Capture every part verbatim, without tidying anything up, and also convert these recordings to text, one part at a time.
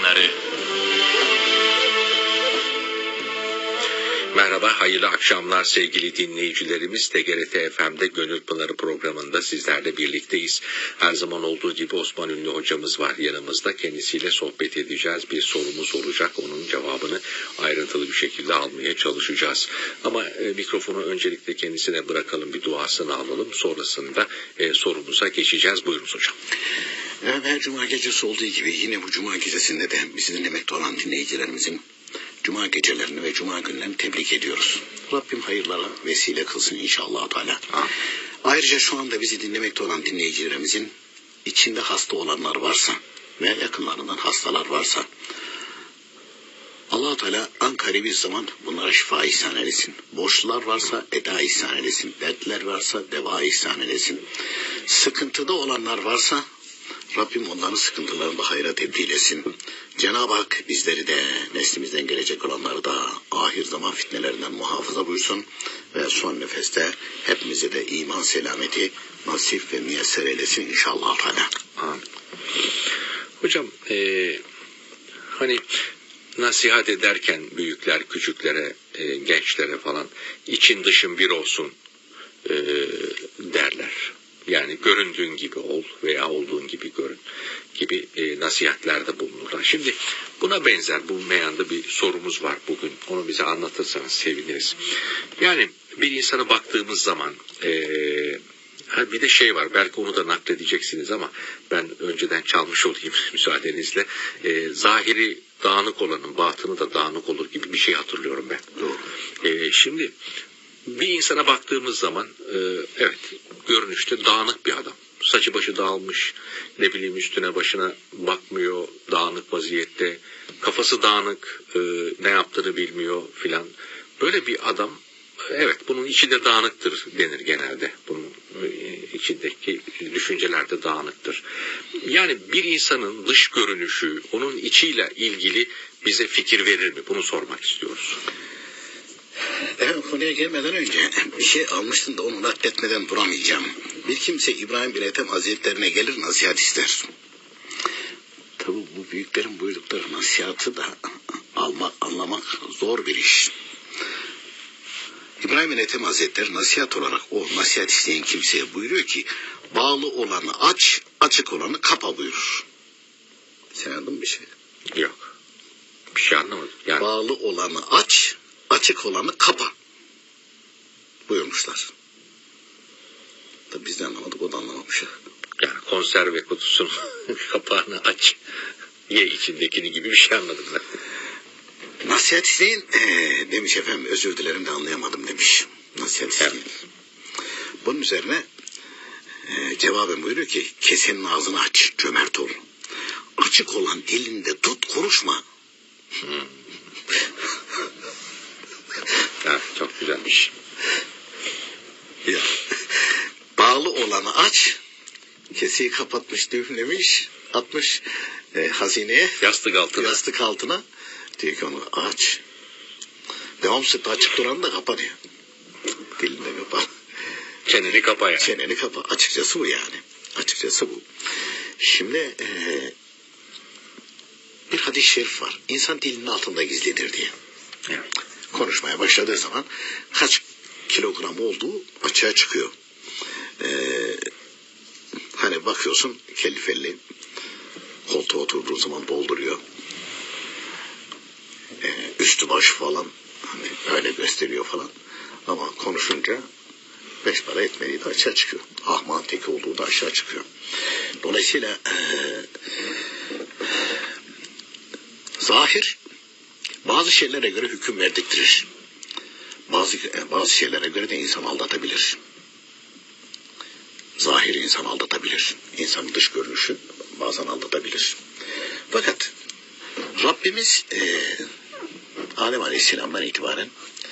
Pınarı. Merhaba, hayırlı akşamlar sevgili dinleyicilerimiz. T G R T F M'de Gönül Pınarı programında sizlerle birlikteyiz. Her zaman olduğu gibi Osman Ünlü hocamız var yanımızda. Kendisiyle sohbet edeceğiz. Bir sorumuz olacak. Onun cevabını ayrıntılı bir şekilde almaya çalışacağız. Ama e, mikrofonu öncelikle kendisine bırakalım, bir duasını alalım. Sonrasında e, sorumuza geçeceğiz. Buyurunuz hocam. Evet, her cuma gecesi olduğu gibi yine bu cuma gecesinde de bizi dinlemekte olan dinleyicilerimizin cuma gecelerini ve cuma günlerini tebrik ediyoruz. Rabbim hayırlara vesile kılsın inşallah Teala. Ayrıca şu anda bizi dinlemekte olan dinleyicilerimizin içinde hasta olanlar varsa ve yakınlarından hastalar varsa Allah Teala an karibi bir zaman bunlara şifa ihsan eylesin. Borçlular varsa eda ihsan eylesin. Dertler varsa deva ihsan eylesin. Sıkıntıda olanlar varsa Rabbim onların sıkıntılarını da hayra tebdil etsin. Cenab-ı Hak bizleri de neslimizden gelecek olanları da ahir zaman fitnelerinden muhafaza buyursun ve son nefeste hepimize de iman selameti nasip ve müyesser eylesin inşallah. Amin. Hocam e, hani nasihat ederken büyükler küçüklere, e, gençlere falan için dışın bir olsun e, derler. Yani göründüğün gibi ol veya olduğun gibi görün gibi e, nasihatlerde bulunurlar. Şimdi buna benzer bu meyanda bir sorumuz var bugün. Onu bize anlatırsanız seviniriz. Yani bir insana baktığımız zaman e, bir de şey var, belki onu da nakledeceksiniz ama ben önceden çalmış olayım müsaadenizle. E, zahiri dağınık olanın batını da dağınık olur gibi bir şey hatırlıyorum ben. E, şimdi bir insana baktığımız zaman e, evet görünüşte dağınık bir adam. Saçı başı dağılmış, ne bileyim üstüne başına bakmıyor, dağınık vaziyette. Kafası dağınık, e, ne yaptığını bilmiyor filan. Böyle bir adam, evet bunun içi de dağınıktır denir genelde. Bunun e, içindeki düşünceler de dağınıktır. Yani bir insanın dış görünüşü, onun içiyle ilgili bize fikir verir mi? Bunu sormak istiyoruz. Evet, konuya gelmeden önce bir şey almıştım da onu nakletmeden duramayacağım. Bir kimse İbrahim bin Ethem Hazretlerine gelir nasihat ister. Tabi bu büyüklerin buydukları nasihatı da almak, anlamak zor bir iş. İbrahim bin Ethem Hazretleri nasihat olarak o nasihat isteyen kimseye buyuruyor ki bağlı olanı aç, açık olanı kapa buyurur. Sen anladın mı bir şey? Yok. Bir şey anlamadım. Yani... Bağlı olanı aç, açık olanı kapa buyurmuşlar. Tabi biz de anlamadık, o da anlamamış. Yani konserve kutusunun kapağını aç, ye içindekini gibi bir şey anladım ben. Nasihat isteyin ee, demiş efendim, özür dilerim de anlayamadım demiş. Nasihat isteyin. Evet. Bunun üzerine e, cevaben buyuruyor ki kesenin ağzını aç, cömert ol. Açık olan dilinde tut, konuşma. Hmm. Evet, çok güzelmiş. Ya. Bağlı olanı aç, keseyi kapatmış, düğümlemiş, atmış e, hazineye, yastık altına. Yastık altına. Diyor ki onu aç. Devam sürekli açık duranı da kapa diyor. Dilini kapa. Çeneni kapa yani. Çeneni kapa. Açıkçası bu yani. Açıkçası bu. Şimdi e, bir hadis-i şerif var. İnsan dilinin altında gizlidir diye. Evet. Konuşmaya başladığı zaman kaç kilogram olduğu açığa çıkıyor. Ee, hani bakıyorsun kelli felli koltuğa oturduğu zaman dolduruyor. Ee, üstü başı falan hani öyle gösteriyor falan. Ama konuşunca beş para etmediği de açığa çıkıyor. Ahman teki olduğu da aşağı çıkıyor. Dolayısıyla ee, zahir bazı şeylere göre hüküm verdiktirir. Bazı, bazı şeylere göre de insan aldatabilir. Zahir insan aldatabilir. İnsanın dış görünüşü bazen aldatabilir. Fakat Rabbimiz e, Adem Aleyhisselam'dan itibaren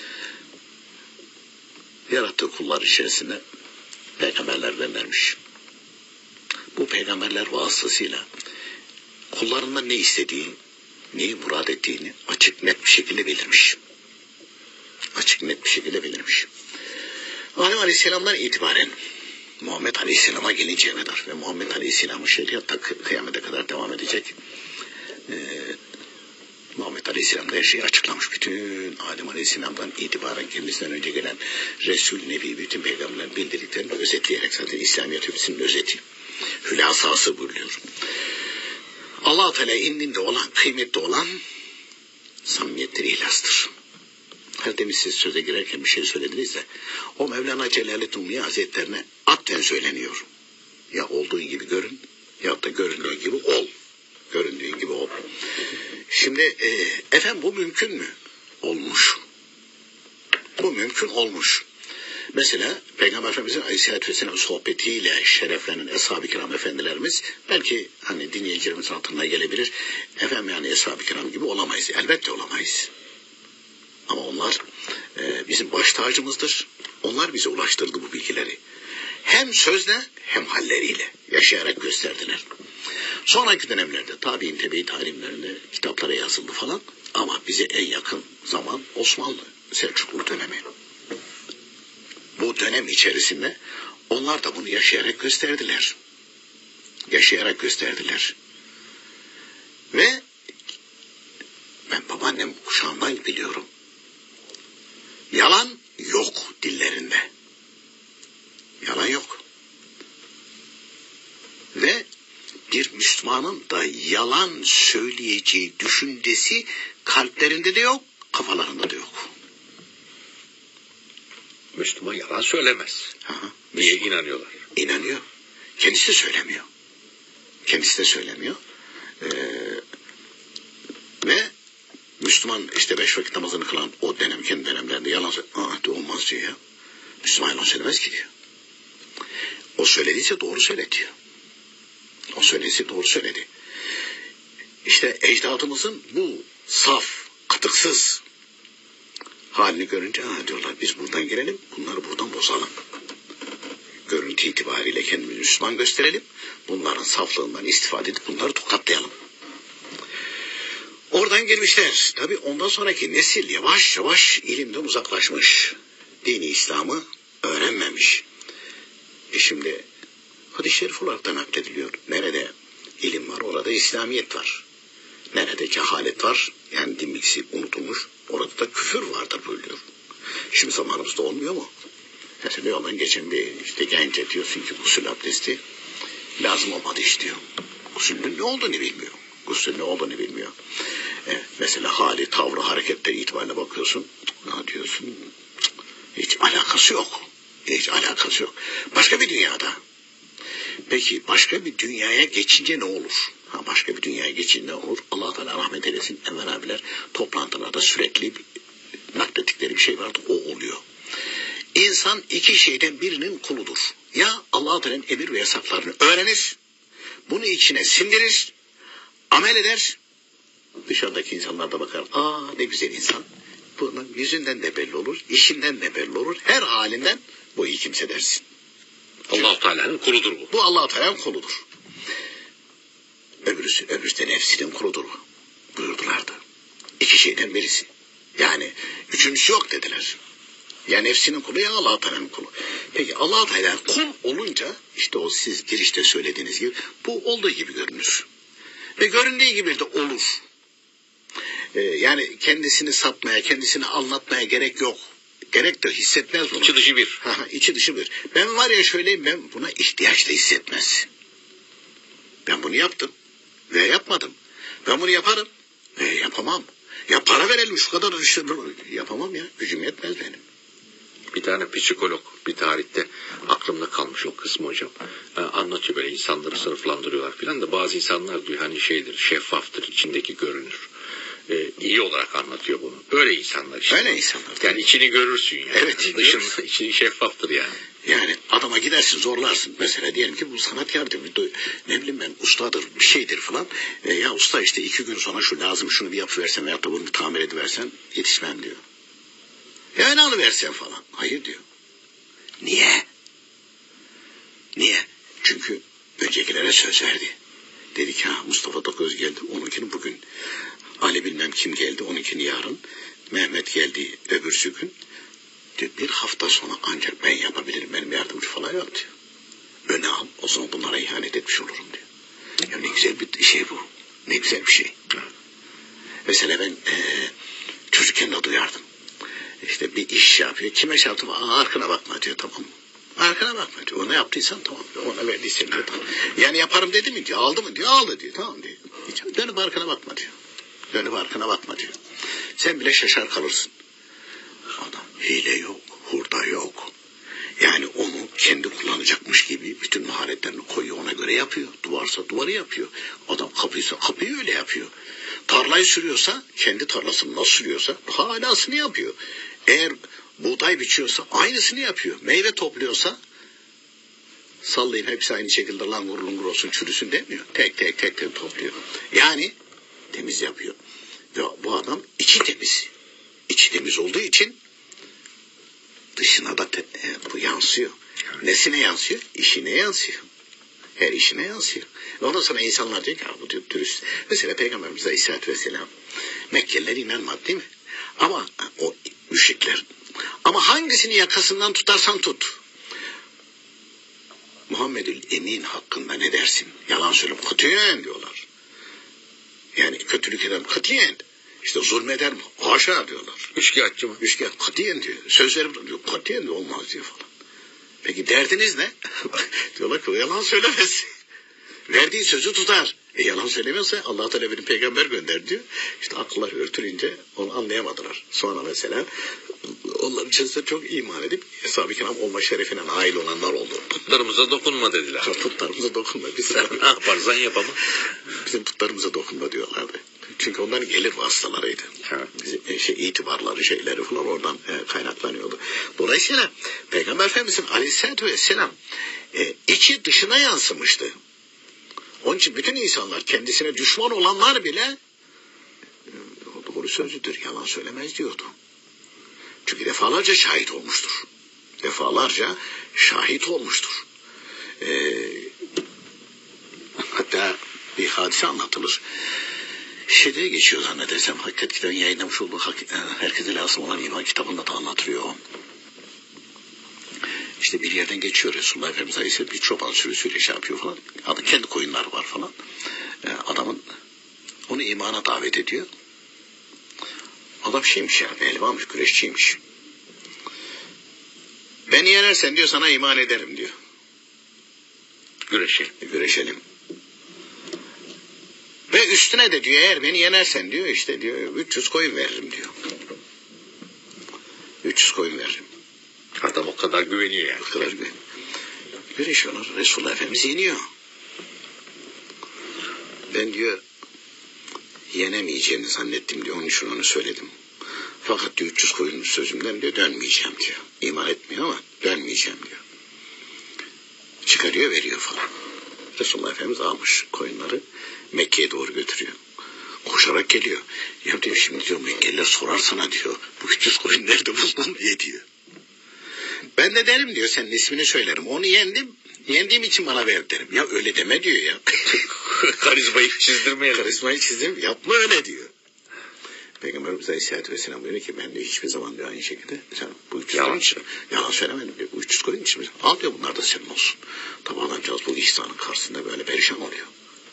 yarattığı kullar içerisinde peygamberler göndermiş. Bu peygamberler vasıtasıyla kullarından ne istediği, neyi murad ettiğini açık net bir şekilde belirmiş. Açık net bir şekilde belirmiş. Adem Aleyhisselam'dan itibaren Muhammed Aleyhisselam'a gelinceye kadar ve Muhammed Aleyhisselam'ın şeriatı kıyamete kadar devam edecek. e, Muhammed Aleyhisselam da her şeyi açıklamış. Bütün Adem Aleyhisselam'dan itibaren kendisinden önce gelen Resul, Nebi, bütün peygamberlerin bildirdiklerini özetleyerek, zaten İslamiyet hepsinin özeti. Hülasası buyuruyor. Allah-u Teala indinde olan, kıymetli olan samimiyettir, ihlastır. Her demin siz söze girerken bir şey söylediniz de o Mevlana Celaleddin Rumi Hazretlerine atfen söyleniyor. Ya olduğun gibi görün ya da göründüğün gibi ol. Göründüğün gibi ol. Şimdi e, efendim bu mümkün mü? Olmuş. Bu mümkün olmuş. Mesela Peygamber Efendimiz'in Aleyhisselatü Vesselam sohbetiyle şereflenen Eshab-ı Kiram efendilerimiz belki hani dinleyicilerimizin hatırına gelebilir. Efendim yani Eshab-ı Kiram gibi olamayız. Elbette olamayız. Ama onlar e, bizim baş tacımızdır. Onlar bize ulaştırdı bu bilgileri. Hem sözle hem halleriyle yaşayarak gösterdiler. Sonraki dönemlerde tabi'in tebe-i talimlerinde kitaplara yazıldı falan. Ama bize en yakın zaman Osmanlı Selçuklu dönemi. Bu dönem içerisinde onlar da bunu yaşayarak gösterdiler. Yaşayarak gösterdiler. Ve ben babaannem kuşağından biliyorum. Yalan yok dillerinde. Yalan yok. Ve bir Müslümanın da yalan söyleyeceği düşüncesi kalplerinde de yok, kafalarında da yok. Müslüman yalan söylemez Aha, diye Müslüman inanıyorlar. İnanıyor. Kendisi de söylemiyor. Kendisi de söylemiyor. Ee, ve Müslüman işte beş vakit namazını kılan o dönem, kendi dönemlerinde yalan söylüyor. Aa de olmaz diyor ya. Müslüman yalan söylemez ki diyor. O söylediyse doğru söyledi diyor. O söylediyse doğru söyledi. İşte ecdadımızın bu saf, katıksız halini görünce ha diyorlar biz buradan girelim, bunları buradan bozalım. Görüntü itibariyle kendimizi Müslüman gösterelim. Bunların saflığından istifade edip bunları tokatlayalım. Oradan gelmişler. Tabi ondan sonraki nesil yavaş yavaş ilimden uzaklaşmış. Dini İslam'ı öğrenmemiş. E şimdi hadis-i şerif olarak da naklediliyor. Nerede ilim var orada İslamiyet var. Nerede cehalet var yani din bilgisi unutulmuş orada da küfür vardır buyuruyor. Şimdi zamanımızda olmuyor mu? Mesela yoldan geçen bir işte gence diyorsun ki gusül abdesti lazım olmadı iş diyor. Gusülün ne olduğunu bilmiyor. Gusülün ne olduğunu bilmiyor. E, mesela hali, tavrı, hareketleri itibariyle bakıyorsun. Ne diyorsun? Hiç alakası yok. Hiç alakası yok. Başka bir dünyada. Peki başka bir dünyaya geçince ne olur? Ha, başka bir dünyaya geçince ne olur? Allah Teala rahmet eylesin. Enver abiler toplantılarda sürekli naklettikleri bir şey vardı. O oluyor. İnsan iki şeyden birinin kuludur. Ya Allah Teala'nın emir ve yasaklarını öğrenir. Bunu içine sindirir. Amel eder. Dışarıdaki insanlar da bakar. Aa ne güzel insan. Bunun yüzünden de belli olur. İşinden de belli olur. Her halinden bu iyi kimse dersin. Allah-u Teala'nın kuludur bu. Bu Allah-u Teala'nın kuludur. Öbürüsü, öbürüsü de nefsinin kuludur bu. Buyurdulardı. İki şeyden birisi. Yani üçüncüsü yok dediler. Ya nefsinin kulu ya Allah-u Teala'nın kulu. Peki Allah-u Teala kul olunca işte o siz girişte söylediğiniz gibi bu olduğu gibi görünür. Ve göründüğü gibi de olur. Ee, yani kendisini satmaya, kendisini anlatmaya gerek yok. Gerek de hissetmez bunu. İçi dışı bir. Ha, içi dışı bir. Ben var ya şöyleyim ben buna ihtiyaç da hissetmez. Ben bunu yaptım ve yapmadım. Ben bunu yaparım ve yapamam. Ya para verelim şu kadar işte yapamam ya. Gücüm yetmez benim. Bir tane psikolog bir tarihte aklımda kalmış o kısmı hocam. Ee, anlatıyor böyle insanları sınıflandırıyorlar filan da bazı insanlar diyor hani şeydir şeffaftır içindeki görünür. Ee, iyi olarak anlatıyor bunu. Böyle insanlar işte. Öyle insanlar. Yani içini görürsün yani. Evet. Yani dışında içini şeffaftır yani. Yani adama gidersin zorlarsın. Mesela diyelim ki bu sanatkardır, ne bileyim ben ustadır, bir şeydir falan. E, ya usta işte iki gün sonra şu lazım şunu bir yapıversen veyahut da bunu bir tamir ediversen yetişmem diyor. Ya ne alıversen falan. Hayır diyor. Niye? Niye? Çünkü öncekilere söz verdi. Dedi ki ha Mustafa Toköz geldi onunkini bugün. Ali bilmem kim geldi onunkini yarın. Mehmet geldi öbürsü gün. Diyor, bir hafta sonra ancak ben yapabilirim. Benim yardımcı falan yok diyor. Öne al o zaman bunlara ihanet etmiş olurum diyor. Ya ne güzel bir şey bu. Ne güzel bir şey. Mesela ben e, çocukken de duyardım. İşte bir iş yapıyor. Kime şey yaptım? Aa, arkana bakma diyor, tamam mı? Arkana bakma diyor. Ona yaptıysan tamam diyor. Ona verdiysen diyor, tamam. Yani yaparım dedi mi diyor. Aldı mı diyor. Aldı diyor. Tamam diyor. Hiç dönüp arkana bakma diyor. Dönüp arkana bakma diyor. Sen bile şaşar kalırsın. Adam hile yok. Hurda yok. Yani onu kendi kullanacakmış gibi bütün maharetlerini koyuyor, ona göre yapıyor. Duvarsa duvarı yapıyor. Adam kapıysa kapıyı öyle yapıyor. Tarlayı sürüyorsa kendi tarlasını nasıl sürüyorsa halasını yapıyor. Eğer buğday biçiyorsa aynısını yapıyor. Meyve topluyorsa sallayın hepsi aynı şekilde langur lungur olsun çürüsün demiyor. Tek tek tek tek topluyor. Yani temiz yapıyor. Ve bu adam içi temiz. İçi temiz olduğu için dışına da te, e, bu yansıyor. Nesine yansıyor? İşine yansıyor. Her işine yansıyor. Ve ondan sonra insanlar diyor ki bu diyor, dürüst. Mesela Peygamberimiz Aleyhisselatü Vesselam Mekkeliler inanmadı değil mi? Ama o müşrikler. Ama hangisini yakasından tutarsan tut. Muhammedül Emin hakkında ne dersin? Yalan söyleyip katiyen diyorlar. Yani kötülük eden katiyen. İşte zulmeder mi? Haşa diyorlar. Üçkağıtçı mı? Üçkağıt katiyen diyor. Söz verip diyor. Katiyen de olmaz diyor falan. Peki derdiniz ne? Diyorlar ki o yalan söylemez. Verdiği sözü tutar. E yalan söylemiyorsa Allah Teala benim peygamber gönder diyor. İşte akıllar örtülünce onu anlayamadılar. Sonra mesela onlar içerisinde çok iman edip Eshab-ı Kiram olma şerefine nail olanlar oldu. Putlarımıza dokunma dediler. Putlarımıza dokunma. Biz Ne yaparsan yap ama. Bizim putlarımıza dokunma diyorlardı. Çünkü onların gelir vasıtalarıydı. Evet. Bizim şey, itibarları şeyleri falan oradan e, kaynaklanıyordu. Dolayısıyla Peygamber Efendimiz'in Aleyhisselatü Vesselam e, içi dışına yansımıştı. Onun için bütün insanlar kendisine düşman olanlar bile e, doğru sözlüdür, yalan söylemez diyordu. Çünkü defalarca şahit olmuştur. Defalarca şahit olmuştur. E, hatta bir hadise anlatılır. Şeyde geçiyor zannedersem, Hakikat kitabının yayınlamış olduğu herkese lazım olan iman kitabında da anlatılıyor. İşte bir yerden geçiyor Resulullah Efendimiz Aleyhisselam, bir çoban sürüsüyle şey yapıyor falan. Adı kendi koyunları var falan. E, adamın onu imana davet ediyor. Adam şeymiş ya, elvamış, güreşçiymiş. Beni yenersen diyor sana iman ederim diyor. Güreşelim. Güreşelim. Ve üstüne de diyor eğer beni yenersen diyor işte diyor üç yüz koyun veririm diyor. üç yüz koyun veririm. Adam o kadar güveniyor yani. O kadar güveniyor. Güreşiyorlar. Resulullah Efendimiz yeniyor. Ben diyor yenemeyeceğini zannettim diyor. Onun için onu söyledim. Fakat diyor üç yüz koyun sözümden diyor dönmeyeceğim diyor. İman etmiyor ama dönmeyeceğim diyor. Çıkarıyor veriyor falan. Resulullah Efendimiz almış koyunları Mekke'ye doğru götürüyor. Koşarak geliyor. Ya diyor şimdi diyor Mekkeliler sorar sana diyor. Bu üç yüz koyun nerede buldun diye diyor. Ben de derim diyor senin ismini söylerim. Onu yendim. Yendiğim için bana ver derim. Ya öyle deme diyor ya. Karizmayı çizdirmeyelim. Karizmayı çizdim. Yapma öyle diyor. Peygamberimiz Aleyhisselatü Vesselam diyor ki ben diyor hiçbir zaman diyor aynı şekilde sen bu üç yüz yalan, koyun için yalan söylemedim diyor. Bu üç yüz koyun için al diyor bunlar da senin olsun. Tabi adamcağız bu ihsanın karşısında böyle perişan oluyor.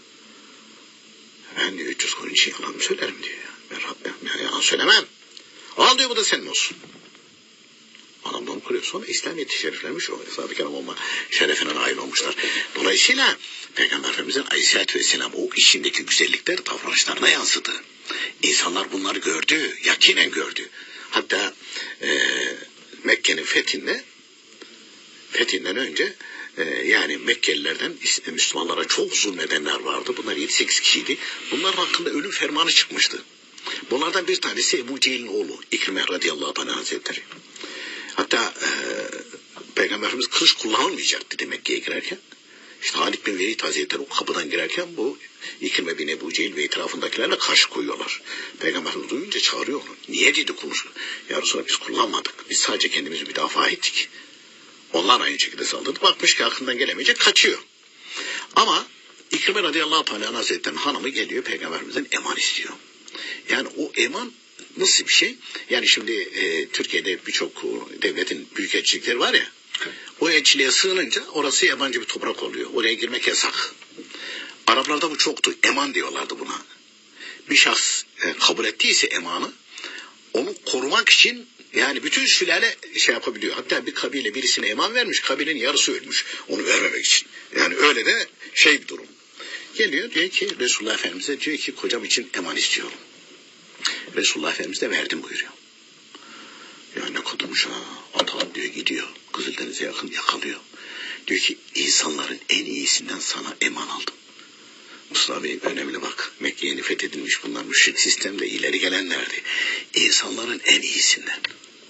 Ben diyor üç yüz koyun için yalan mı söylerim diyor ya. Ben, ben, ben yalan söylemem. Al diyor bu da senin olsun. Adam da onu kuruyor. Sonra İslamiyet'i şeriflemiş o. Eshab-ı Kiram olma şerefine nail olmuşlar. Dolayısıyla Peygamber Efendimiz'in Aleyhisselatü Vesselam o işindeki güzellikler davranışlarına yansıdı. İnsanlar bunları gördü. Yakinen gördü. Hatta e, Mekke'nin fethinde fethinden önce e, yani Mekkelilerden Müslümanlara çok zulmedenler vardı. Bunlar yedi sekiz kişiydi. Bunların hakkında ölüm fermanı çıkmıştı. Bunlardan bir tanesi Ebu Cehil'in oğlu İkrime radıyallahu anh hazretleri. Hatta e, Peygamberimiz kılıç kullanılmayacak dedi Mekke'ye girerken. İşte Halid bin Velid Hazretleri o kapıdan girerken bu İkrime bin Ebu Cehil ve etrafındakilerle karşı koyuyorlar. Peygamberimiz duyunca çağırıyor onu. Niye dedi konuşuyor. Ya Resulallah biz kullanmadık. Biz sadece kendimizi müdafaa ettik. Onlar aynı şekilde saldırdı. Bakmış ki aklından gelemeyecek kaçıyor. Ama İkrime radıyallahu teala Hazretleri'nin hanımı geliyor Peygamberimizden eman istiyor. Yani o eman nasıl bir şey? Yani şimdi e, Türkiye'de birçok devletin büyükelçilikleri var ya. O elçiliğe sığınınca orası yabancı bir toprak oluyor. Oraya girmek yasak. Araplarda bu çoktu. Eman diyorlardı buna. Bir şahs e, kabul ettiyse emanı, onu korumak için yani bütün sülale şey yapabiliyor. Hatta bir kabile birisine eman vermiş, kabilenin yarısı ölmüş onu vermemek için. Yani öyle de şey bir durum. Geliyor diyor ki Resulullah Efendimiz'e diyor ki kocam için eman istiyorum. Resulullah Efendimiz de verdim buyuruyor. Ya ne kadınmış ha. Adam diyor gidiyor. Kızıldeniz'e yakın yakalıyor. Diyor ki insanların en iyisinden sana eman aldım. Mustafa Bey önemli bak. Mekke yeni fethedilmiş, bunlar müşrik sistemde ileri gelenlerdi. İnsanların en iyisinden.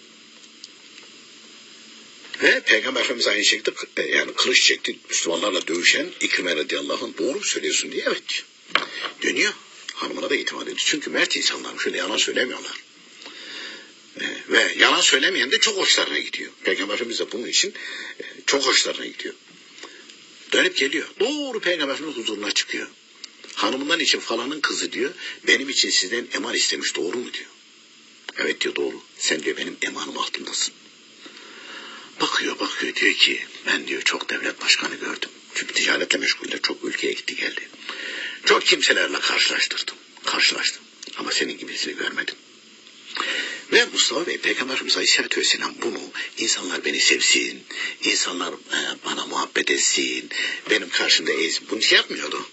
Ve Peygamber Efendimiz aynı şekilde yani kılıç çekti Müslümanlarla dövüşen İkrime radıyallahu anh doğru mu söylüyorsun diye evet diyor. Dönüyor. Hanımına da itimat ediyor. Çünkü mert insanlar şöyle yalan söylemiyorlar. Ee, ve yalan söylemeyen de çok hoşlarına gidiyor. Peygamber Efendimiz de bunun için e, çok hoşlarına gidiyor. Dönüp geliyor. Doğru Peygamber Efendimiz huzuruna çıkıyor. Hanımından için falanın kızı diyor. Benim için sizden eman istemiş doğru mu diyor. Evet diyor doğru. Sen diyor benim emanım altındasın. Bakıyor bakıyor diyor ki ben diyor çok devlet başkanı gördüm. Çünkü ticaretle meşguller çok ülkeye gitti geldi. Çok kimselerle karşılaştırdım. Karşılaştım. Ama senin gibisini görmedim. Ve Mustafa Bey Peygamber Efendimiz Aleyhisselatü Vesselam bunu insanlar beni sevsin, insanlar e, bana muhabbet etsin, benim karşımda eğilsin. Bunu yapmıyordu.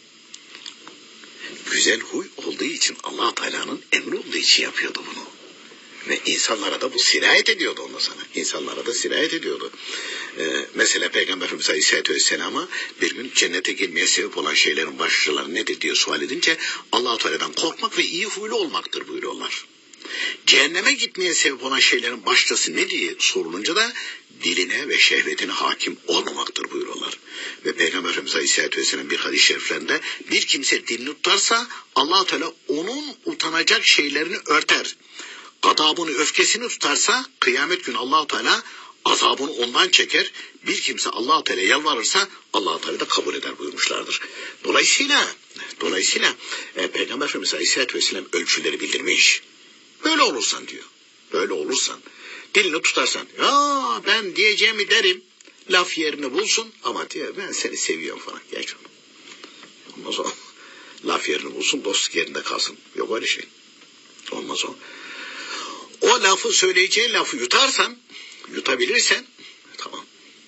Güzel huy olduğu için Allah Teala'nın emri olduğu için yapıyordu bunu. Ve insanlara da bu sirayet ediyordu ondan sonra. İnsanlara da sirayet ediyordu. Ee, mesela Peygamber Efendimiz Aleyhisselatü Vesselam'a bir gün cennete girmeye sebep olan şeylerin başlıcaları nedir diye sual edince Allah-u Teala'dan korkmak ve iyi huylu olmaktır buyuruyorlar. Cehenneme gitmeye sebep olan şeylerin başlıcası ne diye sorulunca da diline ve şehvetine hakim olmamaktır buyuruyorlar. Ve Peygamber Efendimiz Aleyhisselatü Vesselam bir hadis-i şeriflerinde bir kimse dilini tutarsa Allah-u Teala onun utanacak şeylerini örter. Gadabını, öfkesini tutarsa kıyamet günü Allah-u Teala azabını ondan çeker. Bir kimse Allah-u Teala yalvarırsa Allah-u Teala da kabul eder buyurmuşlardır. Dolayısıyla dolayısıyla e, Peygamber Efendimiz Aleyhisselatü Vesselam ölçüleri bildirmiş. Böyle olursan diyor. Böyle olursan. Dilini tutarsan. Ya ben diyeceğimi derim. Laf yerini bulsun ama diyor ben seni seviyorum falan. Geç onu. Olmaz o. Laf yerini bulsun, dostluk yerinde kalsın. Yok öyle şey. Olmaz o. O lafı söyleyeceği lafı yutarsan, yutabilirsen tamam.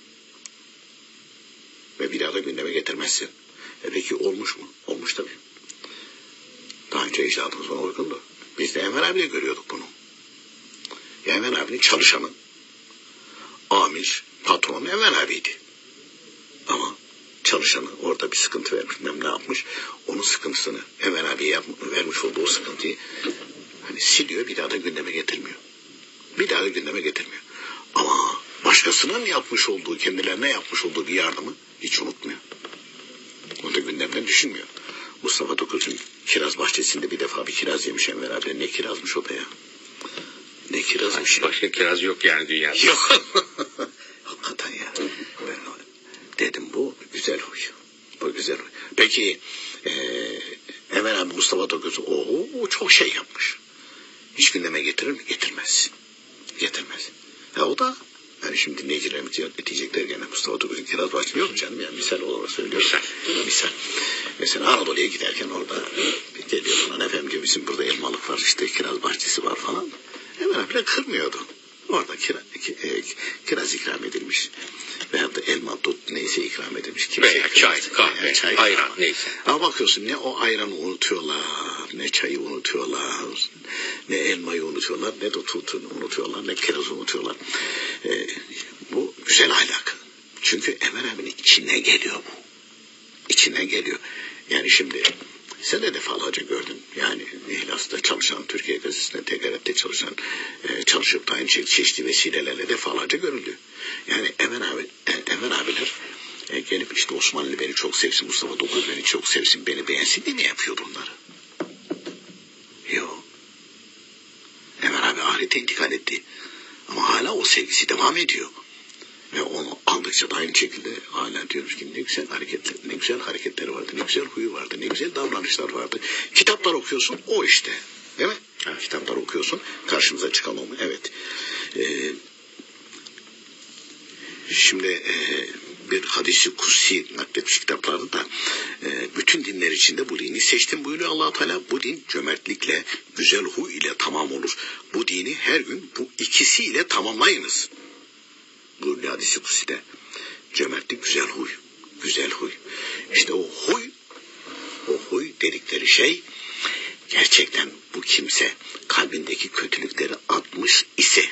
Ve bir daha da gündeme getirmezsin. E peki olmuş mu? Olmuş tabii. Daha önce icraatımız buna uygundu. Biz de Enver abiyle görüyorduk bunu. Enver abinin çalışanı, amir, patron Enver abiydi. Ama çalışanı orada bir sıkıntı vermiş, bilmem ne yapmış. Onun sıkıntısını, Enver abiye vermiş olduğu o sıkıntıyı hani siliyor, bir daha da gündeme getirmiyor. Bir daha da gündeme getirmiyor. Ama başkasının yapmış olduğu, kendilerine yapmış olduğu bir yardımı hiç unutmuyor. Onu da gündemden düşünmüyor. Mustafa Dokuz'un kiraz bahçesinde bir defa bir kiraz yemiş Enver abi. Ne kirazmış o da ya. Ne kirazmış ya. Başka kiraz yok yani dünyada. Yok. Hakikaten ya. Ben dedim bu güzel huy. Bu güzel huy. Peki e, Enver abi Mustafa Dokuz o çok şey yapmış. Hiç gündeme getirir mi? Getirmez. Getirmez. Ya o da yani şimdi dinleyicilerimiz diyecekler gene Mustafa Dokuz'un kiraz bahçesi yok canım yani misal olarak söylüyorum. Misal. Misal. Mesela Anadolu'ya giderken orada geliyor falan efendim diyor bizim burada elmalık var işte kiraz bahçesi var falan. Hemen bile kırmıyordu. Orada kira, kiraz ikram edilmiş. Veyahut da elma, dut neyse ikram edilmiş. Kimse Veya çay, kahve, veya çay, ayran neyse. Ama bakıyorsun ne o ayranı unutuyorlar, ne çayı unutuyorlar, ne elmayı unutuyorlar, ne dutunu unutuyorlar, ne kirazı unutuyorlar. Ee, bu güzel ahlak. Çünkü Enver abinin içine geliyor bu. İçine geliyor. Yani şimdi sen de defalarca gördün. Yani İhlas'ta çalışan, Türkiye Gazetesi'nde, T G R T'de çalışan, e, çalışıp da aynı şekilde çeşitli vesilelerle defalarca görüldü. Yani Enver abi, Enver abiler e, gelip işte Osmanlı beni çok sevsin, Mustafa Dokuz beni çok sevsin, beni beğensin diye mi yapıyor bunları? Yok. Enver abi ahirete intikal etti. Ama hala o sevgisi devam ediyor. Ve onu aldıkça da aynı şekilde hala diyoruz ki ne güzel hareketler, ne güzel hareketleri vardı, ne güzel huyu vardı, ne güzel davranışlar vardı. Kitaplar okuyorsun, o işte. Değil mi? Evet. Kitaplar okuyorsun, karşımıza çıkan o mu? Evet. Ee, şimdi e, bir hadisi kutsi nakletmiş kitaplarda da e, bütün dinler içinde bu dini seçtim buyuruyor Allah Teala. Bu din cömertlikle, güzel huy ile tamam olur. Bu dini her gün bu ikisiyle tamamlayınız. Buyuruyor hadisi kutsi'de. Cömertlik, güzel huy. Güzel huy. İşte o huy, o huy dedikleri şey gerçekten bu kimse kalbindeki kötülükleri atmış ise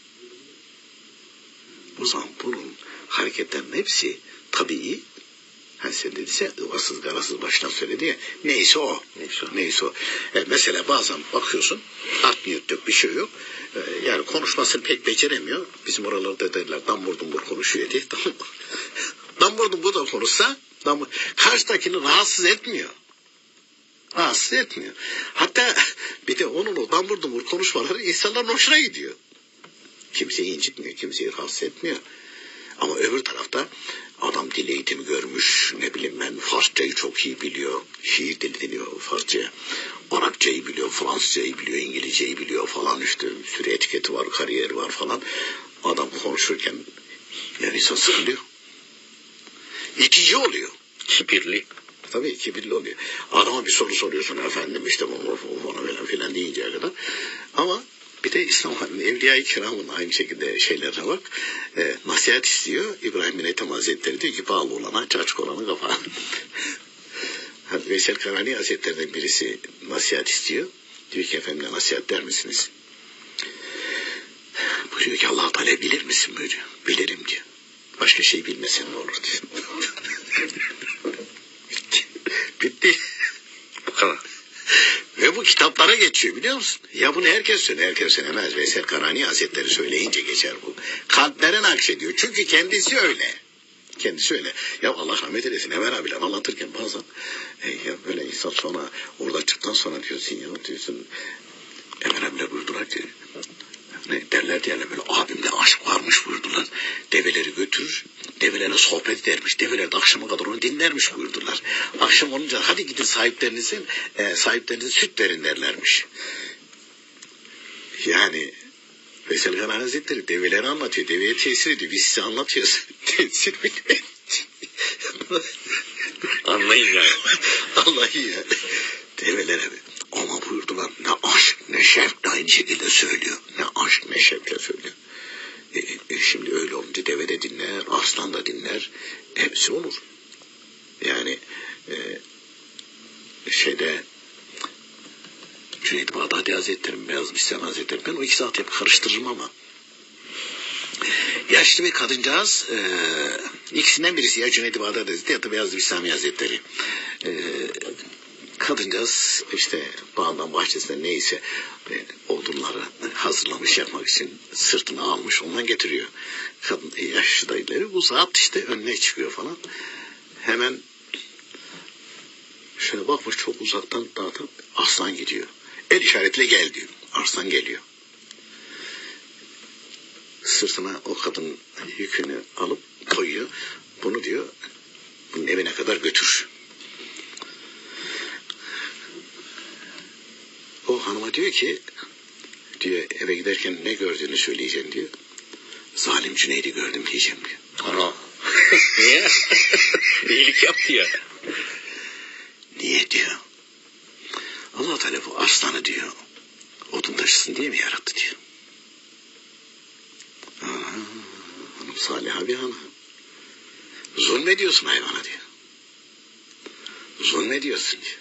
o zaman bunun hareketlerinin hepsi tabii. Hani sen dediyse ıvasız garasız baştan söyledi ya. Neyse o. Neyse o. Neyse o. E, mesela bazen bakıyorsun art niyet yok bir şey yok. E, yani konuşmasını pek beceremiyor. Bizim oralarda derler dambur dumbur konuşuyor diye. Dambur dumbur da konuşsa dambur, karşıdakini rahatsız etmiyor. Rahatsız etmiyor. Hatta bir de onun o dambur dumbur konuşmaları insanların hoşuna gidiyor. Kimseyi incitmiyor, kimseyi rahatsız etmiyor. Ama öbür tarafta adam dil eğitimi görmüş, ne bileyim ben Farsçayı çok iyi biliyor, şiir dili dinliyor Farsça, Arapçayı biliyor, Fransızcayı biliyor, İngilizceyi biliyor falan işte, bir sürü etiketi var, kariyeri var falan. Adam konuşurken yani insan sıkılıyor. İtici oluyor. Kibirli. Tabii kibirli oluyor. Adama bir soru soruyorsun efendim işte bunu falan filan filan deyinceye kadar. Ama bir de İslam Evliya-i Kiram'ın aynı şekilde şeylerine bak. E, nasihat istiyor. İbrahim bin Ethem Hazretleri diyor ki bağlı olana, çarçık olanı kapa. Veysel Karani Hazretleri'nden birisi nasihat istiyor. Diyor ki efendim nasihat der misiniz? Buyuruyor ki Allah-u Teala bilir misin buyuruyor. Bilirim diyor. Başka şey bilmesen ne olur diyor. Bitti. Bitti. Bu kadar. Ve bu kitaplara geçiyor biliyor musun? Ya bunu herkes söyler, herkes söylemez. Veysel Karani Hazretleri söyleyince geçer bu. Kalplere nakşediyor. Çünkü kendisi öyle. Kendisi öyle. Ya Allah rahmet eylesin. Ömer abiler anlatırken bazen e, ya böyle insan sonra orada çıktıktan sonra diyorsun ya diyorsun Ömer abiler buyurdular ki ne derlerdi yani böyle abimde aşk varmış buyurdular. Develeri götürür, develerle sohbet edermiş. Develer de akşama kadar onu dinlermiş buyurdular. Akşam olunca hadi gidin sahiplerinizin e, sahiplerinize süt verin derlermiş. Yani Veysel Karani Hazretleri develeri anlatıyor. Deveye tesir ediyor. Biz size anlatıyoruz. Tesir mi? Anlayın yani. Vallahi ya. Develere mi? Ama buyurdular ne aşk ne şevkle aynı şekilde söylüyor. Ne aşk ne şevkle söylüyor. E, e, şimdi öyle olunca deve de dinler, aslan da dinler. Hepsi olur. Yani e, şeyde Cüneyd-i Bağdadi Hazretleri, Beyazıt Bistami Hazretleri ben o iki zatı hep karıştırırım ama yaşlı bir kadıncağız e, ikisinden birisi ya Cüneyd-i Bağdadi Hazretleri ya da Beyazıt Bistami Hazretleri e, kadıncağız işte bağından bahçesinden neyse e, odunları hazırlamış yapmak için sırtına almış ondan getiriyor. Kadın e, yaşlı dayıları bu zat işte önüne çıkıyor falan. Hemen şöyle bakmış çok uzaktan dağdan aslan gidiyor. El işaretiyle gel diyor. Arslan geliyor. Sırtına o kadın yükünü alıp koyuyor. Bunu diyor bunun evine kadar götür. O hanıma diyor ki diyor eve giderken ne gördüğünü söyleyeceğim diyor. Zalim Cüneyd'i gördüm diyeceğim diyor. Ana. Niye? İyilik yaptı ya. Niye diyor. Allah Teala bu aslanı diyor odun taşısın diye mi yarattı diyor. Aa, hanım Saliha bir hanım. Zulmediyorsun hayvana diyor. Zulmediyorsun diyor.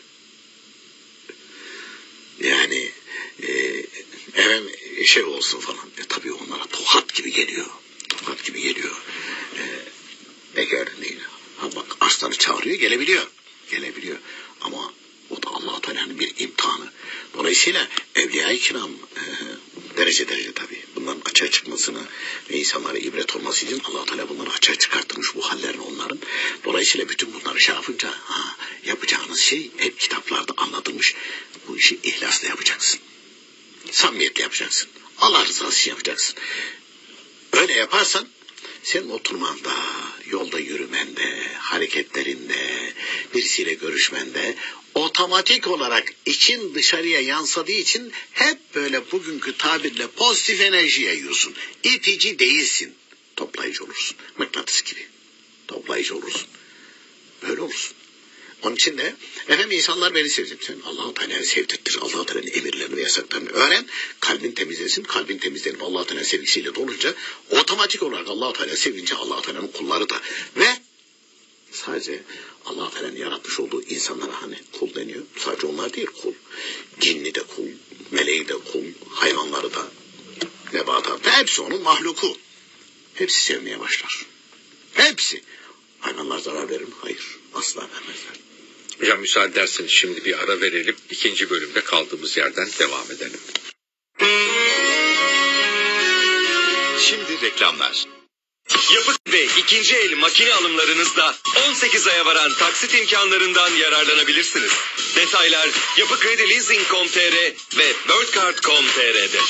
Yani e, evet şey olsun falan. E, tabii onlara tokat gibi geliyor. Tokat gibi geliyor. E, ne gördün değil. Ha bak aslanı çağırıyor gelebiliyor. Gelebiliyor. Ama o da Allah-u Teala'nın bir imtihanı. Dolayısıyla Evliya-i Kiram e, derece derece tabii. Bunların açığa çıkmasını ve insanlara ibret olması için Allah-u Teala bunları açığa çıkartmış bu hallerini onların. Dolayısıyla bütün bunları şey yapınca ha, yapacağınız şey hep kitaplarda anlatılmış. Bu işi ihlasla yapacaksın. Samimiyetle yapacaksın. Allah rızası için yapacaksın. Öyle yaparsan senin oturmanda, yolda yürümende, hareketlerinde, birisiyle görüşmende otomatik olarak için dışarıya yansıdığı için hep böyle bugünkü tabirle pozitif enerji yayıyorsun. İtici değilsin. Toplayıcı olursun. Mıknatıs gibi. Toplayıcı olursun. Böyle olursun. Onun için de efendim insanlar beni sevsin. Sen Allah-u Teala'yı sevdirtir. Allah-u Teala'nın emirlerini ve yasaklarını öğren. Kalbin temizlesin. Kalbin temizlenip Allah-u Teala sevgisiyle dolunca otomatik olarak Allah-u Teala sevince Allah-u Teala'nın kulları da ve sadece Allah-u Teala'nın yaratmış olduğu insanlara hani kul deniyor. Sadece onlar değil kul. Cinni de kul, meleği de kul, hayvanları da, nebatat da hepsi onun mahluku. Hepsi sevmeye başlar. Hepsi. Hayvanlar zarar verir mi? Hayır. Asla vermezler. Hocam müsaade ederseniz şimdi bir ara verelim. İkinci bölümde kaldığımız yerden devam edelim. Şimdi reklamlar. Yapı ve ikinci el makine alımlarınızda on sekiz aya varan taksit imkanlarından yararlanabilirsiniz. Detaylar yapı kredi leasing nokta com nokta tr ve worldcard nokta com nokta tr'de.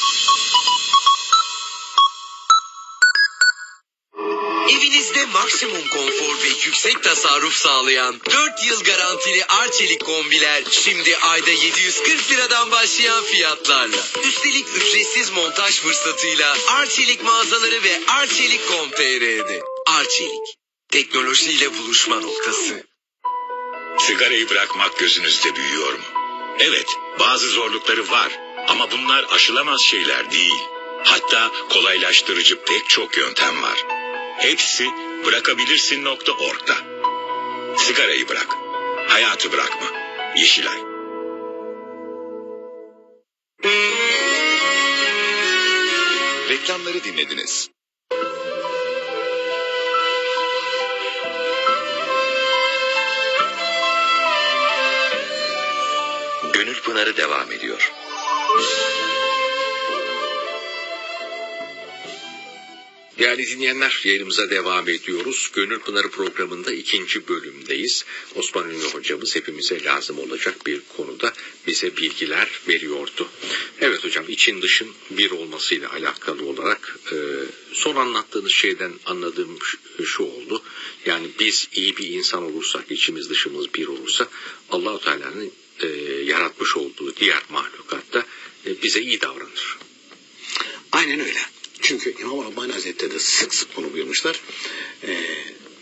Evinizde maksimum konfor ve yüksek tasarruf sağlayan dört yıl garantili Arçelik kombiler şimdi ayda yedi yüz kırk liradan başlayan fiyatlarla. Üstelik ücretsiz montaj fırsatıyla Arçelik mağazaları ve arçelik nokta com nokta tr'de. Arçelik, teknolojiyle buluşma noktası. Sigarayı bırakmak gözünüzde büyüyor mu? Evet, bazı zorlukları var ama bunlar aşılamaz şeyler değil. Hatta kolaylaştırıcı pek çok yöntem var. Hepsi bırakabilirsin nokta org'da. Sigarayı bırak, hayatı bırakma. Yeşilay. Reklamları dinlediniz. Gönül Pınarı devam ediyor. Değerli dinleyenler, yayınımıza devam ediyoruz. Gönül Pınarı programında ikinci bölümdeyiz. Osman Ünlü hocamız hepimize lazım olacak bir konuda bize bilgiler veriyordu. Evet hocam, için dışın bir olmasıyla alakalı olarak e, son anlattığınız şeyden anladığım şu, şu oldu. Yani biz iyi bir insan olursak, içimiz dışımız bir olursa Allah-u Teala'nın e, yaratmış olduğu diğer mahlukat da e, bize iyi davranır. Aynen öyle. Çünkü İmam Rabbani Hazretleri de sık sık bunu buyurmuşlar. Ee,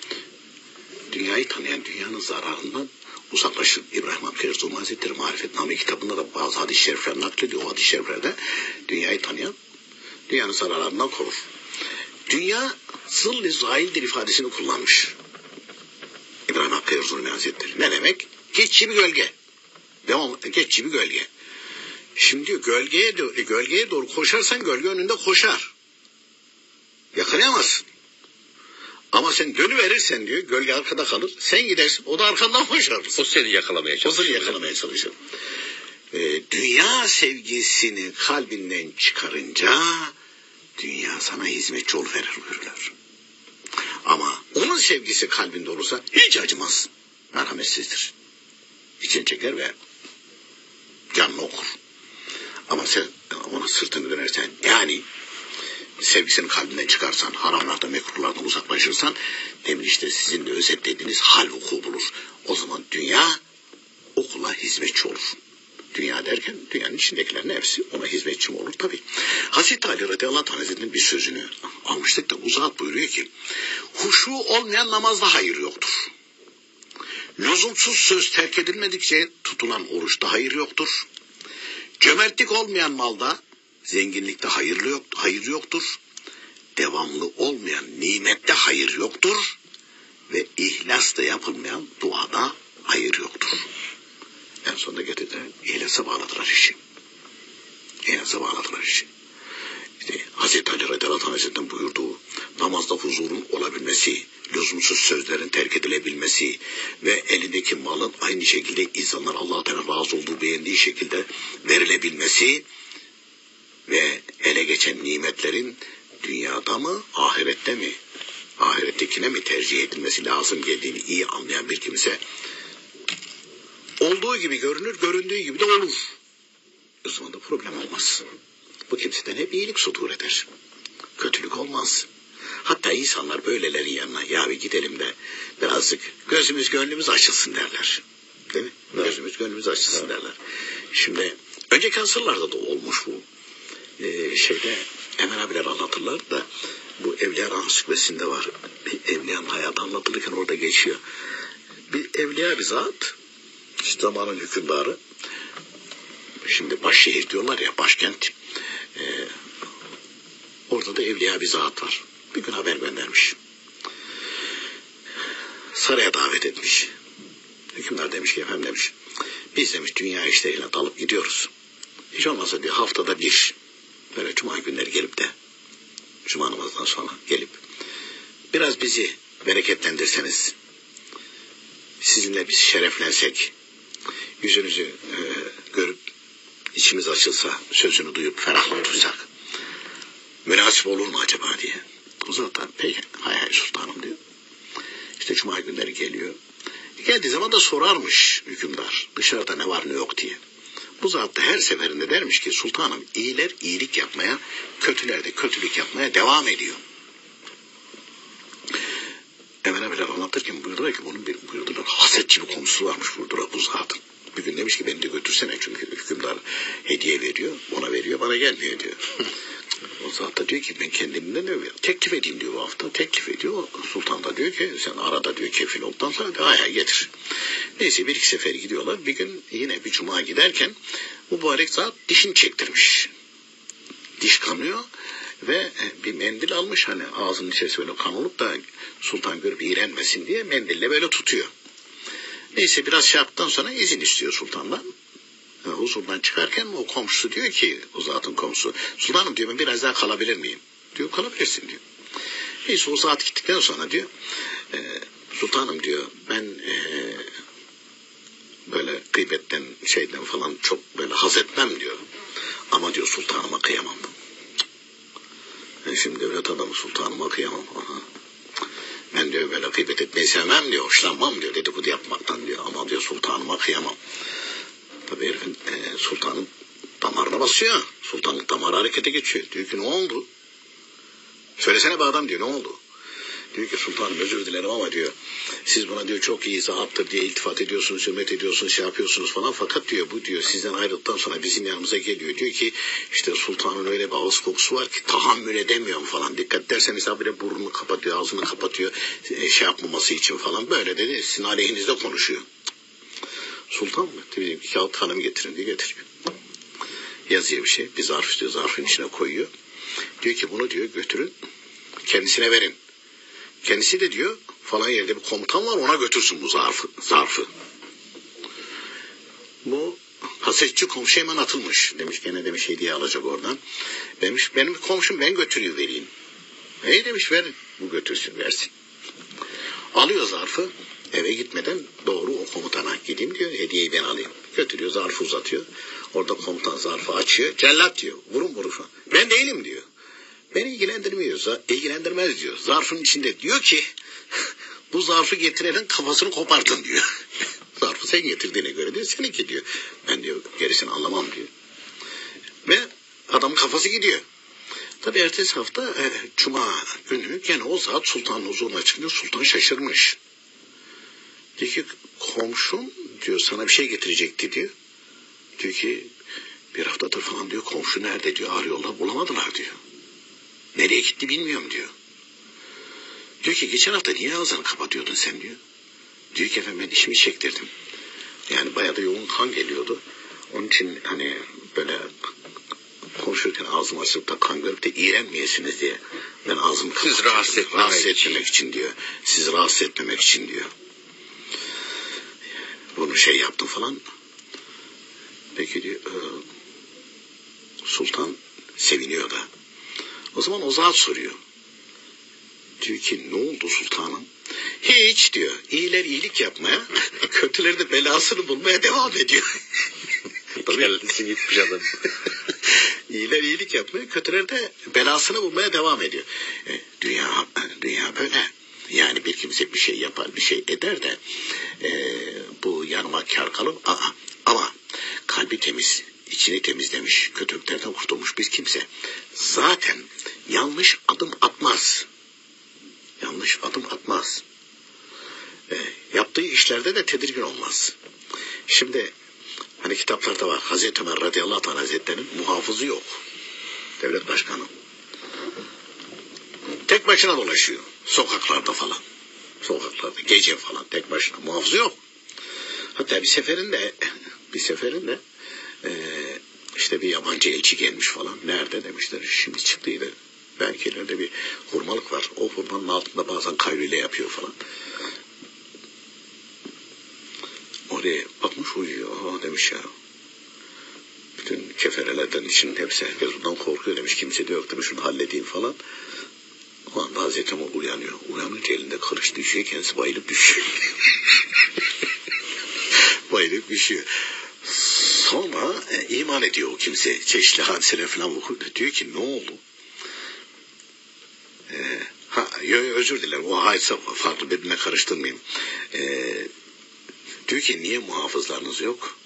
dünyayı tanıyan dünyanın zararından uzaklaşır. İbrahim Abdülkerim Hazretleri Marifetname kitabında da bazı hadis-i şerifler naklediyor. O hadis-i şeriflerde dünyayı tanıyan dünyanın zararlarından korur. Dünya zıl-i zaildir ifadesini kullanmış. İbrahim Abdülkerim Hazretleri. Ne demek? Geçici bir gölge. Devam, geçici bir gölge. Şimdi gölgeye, gölgeye doğru koşarsan gölge önünde koşar. Yakalayamazsın. Ama sen dönüverirsen diyor, gölge arkada kalır. Sen gidersin, o da arkandan koşar. O seni yakalamaya çalışır. O seni yakalamaya çalışır. Ee, dünya sevgisini kalbinden çıkarınca dünya sana hizmetçi oluverir buyururlar. Ama onun sevgisi kalbinde olursa hiç acımaz. Merhametsizdir. İçini çeker ve canını okur. Ama sen ona sırtını dönersen, yani sevgisini kalbinden çıkarsan, haramlardan, mekruhlardan uzaklaşırsan, demin işte sizin de özetlediğiniz hal vuku bulur. O zaman dünya okula hizmetçi olur. Dünya derken dünyanın içindekilerin hepsi ona hizmetçi mi olur? Tabii. Hazreti Ali radıyallahu anh Hazretleri'nin bir sözünü almıştık da uzat buyuruyor ki, huşu olmayan namazda hayır yoktur. Lüzumsuz söz terk edilmedikçe tutulan oruçta hayır yoktur. Cömertlik olmayan malda, zenginlikte hayırlı yok, hayır yoktur. Devamlı olmayan nimette hayır yoktur. Ve ihlasla yapılmayan duada hayır yoktur. En sonunda getirdiler, ihlasa bağladılar işi. İhlasa bağladılar işi. İşte Hazreti Ali radıyallahu anh Hazretleri'nin buyurduğu namazda huzurun olabilmesi, lüzumsuz sözlerin terk edilebilmesi ve elindeki malın aynı şekilde insanlar Allah-u Teala razı olduğu, beğendiği şekilde verilebilmesi ve ele geçen nimetlerin dünyada mı, ahirette mi, ahirettekine mi tercih edilmesi lazım geldiğini iyi anlayan bir kimse, olduğu gibi görünür, göründüğü gibi de olur. O zaman da problem olmaz. Bu kimseden hep iyilik sudur eder. Kötülük olmaz. Hatta insanlar böylelerin yanına, ya bir gidelim de birazcık gözümüz gönlümüz açılsın derler. Değil mi? Evet. Gözümüz gönlümüz açılsın evet. derler. Şimdi önceki asırlarda da olmuş bu. Ee, şeyde Emel abiler anlatırlar da bu Evliya Ansiklopedisi'nde var. Bir evliyanın hayatı anlatılırken orada geçiyor. Bir evliya bir zat, işte zamanın hükümdarı, şimdi başşehir diyorlar ya, başkent, ee, orada da evliya bir zat var. Bir gün haber göndermiş. Saraya davet etmiş. Hükümdar demiş ki efendim demiş, biz demiş dünya işleriyle dalıp gidiyoruz. Hiç olmazsa diyor haftada bir, böyle cuma günleri gelip de, cuma namazından sonra gelip, biraz bizi bereketlendirseniz, sizinle biz şereflensek, yüzünüzü e, görüp içimiz açılsa, sözünü duyup ferahlık duysak, münasip olur mu acaba diye. O zaten peki, hay hay sultanım diyor. İşte cuma günleri geliyor. Geldiği zaman da sorarmış hükümdar, dışarıda ne var ne yok diye. Bu zat da her seferinde dermiş ki sultanım, iyiler iyilik yapmaya, kötüler de kötülük yapmaya devam ediyor. Emel abiler anlatırken buyurdular ki bunun bir buyurdular hasetçi bir komşusu varmış buyurdular bu zatın. Bir gün demiş ki beni de götürsene, çünkü hükümdar hediye veriyor, ona veriyor, bana gelmiyor diyor. O zat da diyor ki ben kendimden ne teklif edeyim diyor bu hafta. Teklif ediyor. Sultan da diyor ki sen arada diyor kefil olduktan sonra diyor, aya getir. Neyse bir iki sefer gidiyorlar. Bir gün yine bir cuma giderken bu mübarek zat dişini çektirmiş. Diş kanıyor ve bir mendil almış, hani ağzının içerisi böyle kan olup da sultan görüp iğrenmesin diye mendille böyle tutuyor. Neyse biraz şey yaptıktan sonra izin istiyor sultandan. Huzurdan çıkarken o komşusu diyor ki, o zatın komşusu, sultanım diyor ben biraz daha kalabilir miyim? Diyor kalabilirsin diyor. Neyse o zat gittikten sonra diyor, e, sultanım diyor ben e, böyle gıybetten şeyden falan çok böyle haz etmem diyor. Ama diyor sultanıma kıyamam. Ben şimdi devlet adamı sultanıma kıyamam. Aha. Ben diyor böyle gıybet etmeyi sevmem diyor, hoşlanmam diyor, dedikodu yapmaktan diyor. Ama diyor sultanıma kıyamam. Tabii herifin e, sultanın damarına basıyor. Sultanın damarı harekete geçiyor. Diyor ki ne oldu? Söylesene be adam diyor, ne oldu? Diyor ki sultanım özür dilerim ama diyor siz buna diyor çok iyi zahattır diye iltifat ediyorsunuz, hürmet ediyorsunuz, şey yapıyorsunuz falan. Fakat diyor bu diyor sizden ayrıldıktan sonra bizim yanımıza geliyor. Diyor ki işte sultanın öyle bir ağız kokusu var ki tahammül edemiyorum falan. Dikkat ederseniz habire burnunu kapatıyor, ağzını kapatıyor şey yapmaması için falan. Böyle dedi sizin aleyhinizde konuşuyor. Sultan mı? Tabii bir kağıt hanım getirin diye getiriyor. Yazıyor bir şey. Bir zarf istiyor. Zarfın içine koyuyor. Diyor ki bunu diyor götürün. Kendisine verin. Kendisi de diyor falan yerde bir komutan var ona götürsün bu zarfı. zarfı. Bu hasetçi komşu hemen atılmış. Demiş gene demiş hediye alacak oradan. Demiş benim komşum ben götürüyor vereyim. İyi demiş verin. Bu götürsün versin. Alıyor zarfı. Eve gitmeden doğru o komutana gideyim diyor. Hediyeyi ben alayım. Götürüyor zarfı uzatıyor. Orada komutan zarfı açıyor. Cellat diyor. Vurun vurun. Ben değilim diyor. Beni ilgilendirmiyor. İlgilendirmez diyor. Zarfın içinde diyor ki bu zarfı getirenin kafasını kopartın diyor. Zarfı sen getirdiğine göre diyor. Seninki diyor. Ben diyor gerisini anlamam diyor. Ve adamın kafası gidiyor. Tabi ertesi hafta e, cuma günü gene o zat sultanın huzuruna çıkıyor. Sultan şaşırmış. Diyor ki komşum diyor sana bir şey getirecekti diyor. Diyor ki bir haftadır falan diyor komşu nerede diyor arıyorlar bulamadılar diyor. Nereye gitti bilmiyorum diyor. Diyor ki geçen hafta niye ağzını kapatıyordun sen diyor. Diyor ki efendim ben dişimi çektirdim. Yani bayağı da yoğun kan geliyordu. Onun için hani böyle konuşurken ağzımı açıp da kan görüp de iğrenmeyesiniz diye ben ağzımı kapatıyorum. Siz rahatsız etmemek, rahatsız etmemek için diyor. Sizi rahatsız etmemek için diyor. Bunu şey yaptım falan. Peki diyor e, sultan seviniyor da. O zaman o zat soruyor. Diyor ki ne oldu sultanım? Hiç diyor. İyiler iyilik yapmaya, kötüleri de belasını bulmaya devam ediyor. Kendisi gitmiş adam. İyiler iyilik yapmaya, kötüler de belasını bulmaya devam ediyor. E, dünya dünya böyle. Yani bir kimse bir şey yapar, bir şey eder de e, bu yanıma kar kalır. Aa, ama kalbi temiz, içini temizlemiş, kötülüklerden kurtulmuş bir kimse zaten yanlış adım atmaz. Yanlış adım atmaz. E, yaptığı işlerde de tedirgin olmaz. Şimdi hani kitaplarda var. Hazreti Ömer radıyallahu anh hazretlerinin muhafızı yok. devlet başkanı. Tek başına dolaşıyor. Sokaklarda falan. Sokaklarda gece falan tek başına. Muhafızı yok. Hatta bir seferinde bir seferinde e, işte bir yabancı elçi gelmiş falan. Nerede demişler. Şimdi çıktıydı. Belki ileride bir hurmalık var. O hurmanın altında bazen kayrıyla yapıyor falan. Oraya bakmış uyuyor. Aa demiş ya. Bütün keferelerden için hepsi herkes ondan korkuyor demiş. Kimse de yok demiş. Şunu halledeyim falan. O anda Hazreti Ömer uyanıyor. Uyanınca elinde kılıç düşüyor. Kendisi bayılıp düşüyor. bayılıp düşüyor. Sonra e, iman ediyor o kimse. Çeşitli hadiseler falan okuyor. Diyor ki ne oldu? E, ha, özür dilerim. O hadise farklı, birbirine karıştırmayayım. E, diyor ki niye muhafızlarınız yok?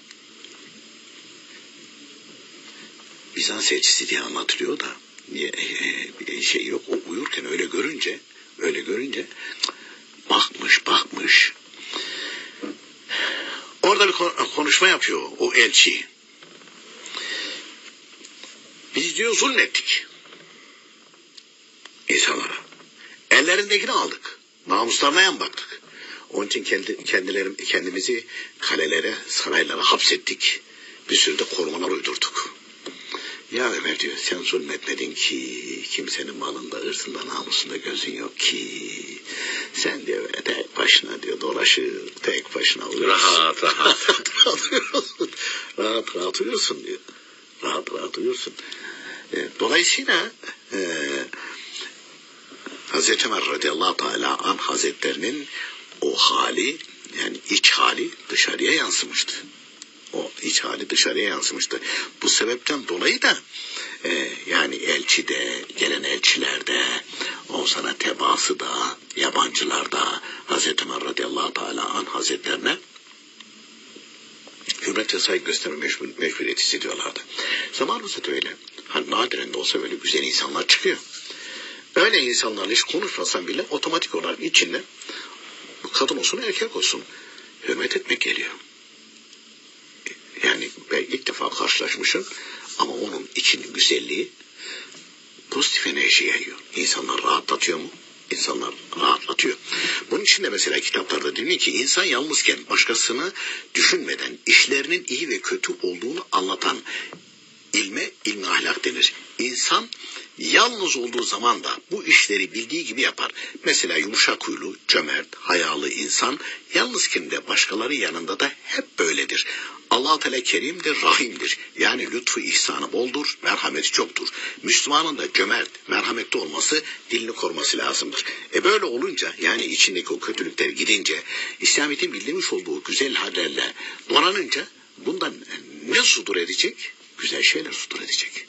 Bizans elçisi diye anlatılıyor da niye e, şey yok. O uyurken öyle görünce öyle görünce bakmış bakmış. Orada bir konuşma yapıyor o elçi. Biz diyor zulmettik insanlara. Ellerindekini aldık. Namuslarına yan baktık. Onun için kendi, kendilerim, kendimizi kalelere, saraylara hapsettik. Bir sürü de korumalar uydurduk. Ya Ömer diyor sen zulmetmedin ki, kimsenin malında, ırzında, namusunda gözün yok ki. Sen diyor böyle tek başına diyor dolaşır, tek başına uyuyorsun. Rahat rahat. rahat uyuyorsun. Rahat rahat uyuyorsun diyor. Rahat rahat uyuyorsun. E, dolayısıyla e, Hazreti Ömer radıyallahu teala an hazretlerinin o hali, yani iç hali dışarıya yansımıştı. O iç hali dışarıya yansımıştı. Bu sebepten dolayı da e, yani elçide, gelen elçilerde, o sana tebaası da, yabancılar da Hazreti Ömer radıyallahu teala an hazretlerine hürmet ve saygı gösterme mecbur, mecburiyeti hissediyorlardı. Zamanımızda da öyle. Hani nadiren de olsa böyle güzel insanlar çıkıyor. Öyle insanlarla hiç konuşmasan bile otomatik olarak içinde bu kadın olsun erkek olsun hürmet etmek geliyor. Yani ben ilk defa karşılaşmışım ama onun içinin güzelliği pozitif enerji yayıyor. İnsanlar rahatlatıyor mu? İnsanlar rahatlatıyor. Bunun için de mesela kitaplarda deniliyor ki insan yalnızken başkasını düşünmeden işlerinin iyi ve kötü olduğunu anlatan ilme ilmi ahlak denir. İnsan yalnız olduğu zaman da bu işleri bildiği gibi yapar. Mesela yumuşak huylu, cömert, hayalı insan yalnızken de başkaları yanında da hep böyledir. Allah-u Teala kerimdir, rahimdir. Yani lütfu ihsanı boldur, merhameti çoktur. Müslümanın da cömert, merhametli olması, dilini koruması lazımdır. E böyle olunca yani içindeki o kötülükler gidince, İslamiyet'in bildirmiş olduğu güzel hallerle donanınca bundan ne sudur edecek? Güzel şeyler sudur edecek.